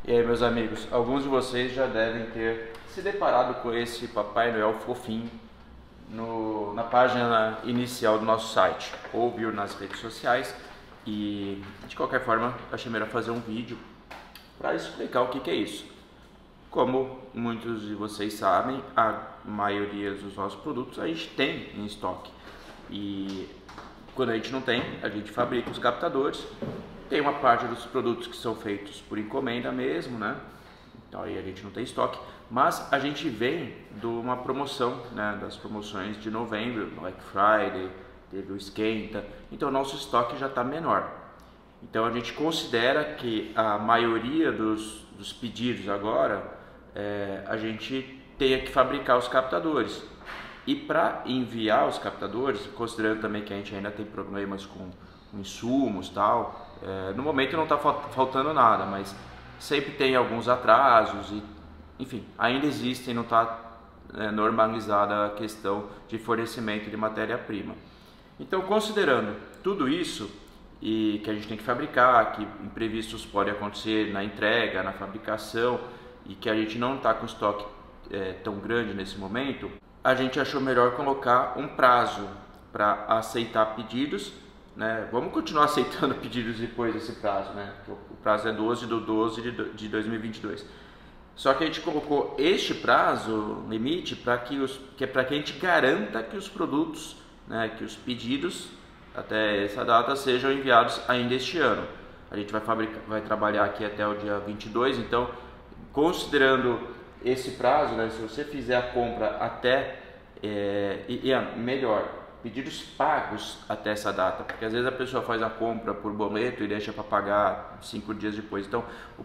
E aí, meus amigos, alguns de vocês já devem ter se deparado com esse Papai Noel fofinho na página inicial do nosso site, ou viu nas redes sociais. E de qualquer forma, achei melhor fazer um vídeo para explicar o que é isso. Como muitos de vocês sabem, a maioria dos nossos produtos a gente tem em estoque. E quando a gente não tem, a gente fabrica os captadores. Tem uma parte dos produtos que são feitos por encomenda mesmo, né? Então aí a gente não tem estoque. Mas a gente vem de uma promoção, né? Das promoções de novembro, Black Friday, teve o esquenta. Então o nosso estoque já está menor. Então a gente considera que a maioria dos pedidos agora, a gente tenha que fabricar os captadores. E para enviar os captadores, considerando também que a gente ainda tem problemas com insumos e tal, no momento não está faltando nada, mas sempre tem alguns atrasos e, enfim, ainda existem, não está normalizada a questão de fornecimento de matéria-prima. Então, considerando tudo isso e que a gente tem que fabricar, que imprevistos podem acontecer na entrega, na fabricação e que a gente não está com estoque tão grande nesse momento, a gente achou melhor colocar um prazo para aceitar pedidos, né? Vamos continuar aceitando pedidos depois desse prazo, né? O prazo é 12/12 de 2022. Só que a gente colocou este prazo limite para que a gente garanta que os produtos, né, que os pedidos até essa data sejam enviados ainda este ano. A gente vai trabalhar aqui até o dia 22, então considerando esse prazo, né, se você fizer a compra até, melhor, pedidos pagos até essa data, porque às vezes a pessoa faz a compra por boleto e deixa para pagar 5 dias depois. Então,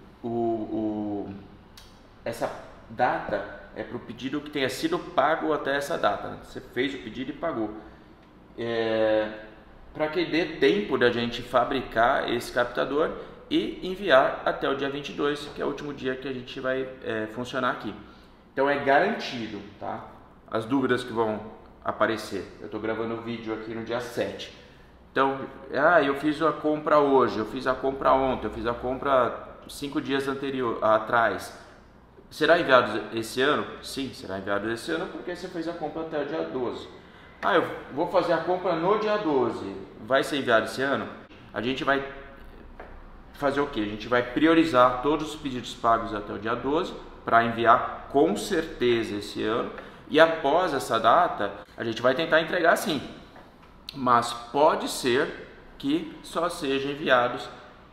essa data é para o pedido que tenha sido pago até essa data, né? Você fez o pedido e pagou. Para que dê tempo da gente fabricar esse captador e enviar até o dia 22, que é o último dia que a gente vai funcionar aqui. Então é garantido, tá? As dúvidas que vão aparecer. Eu estou gravando o vídeo aqui no dia 7. Então, eu fiz a compra hoje, eu fiz a compra ontem, eu fiz a compra 5 dias atrás. Será enviado esse ano? Sim, será enviado esse ano porque você fez a compra até o dia 12. Eu vou fazer a compra no dia 12. Vai ser enviado esse ano? A gente vai fazer o que? A gente vai priorizar todos os pedidos pagos até o dia 12 para enviar com certeza esse ano. E após essa data, a gente vai tentar entregar sim, mas pode ser que só sejam enviados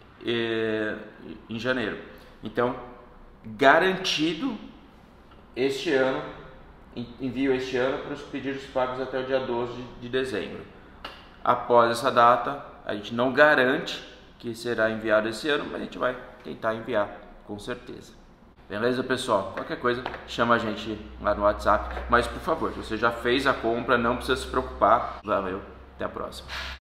em janeiro. Então, garantido este ano, envio este ano para os pedidos pagos até o dia 12 de dezembro. Após essa data, a gente não garante que será enviado esse ano, mas a gente vai tentar enviar com certeza. Beleza, pessoal? Qualquer coisa, chama a gente lá no WhatsApp. Mas, por favor, se você já fez a compra, não precisa se preocupar. Valeu, até a próxima.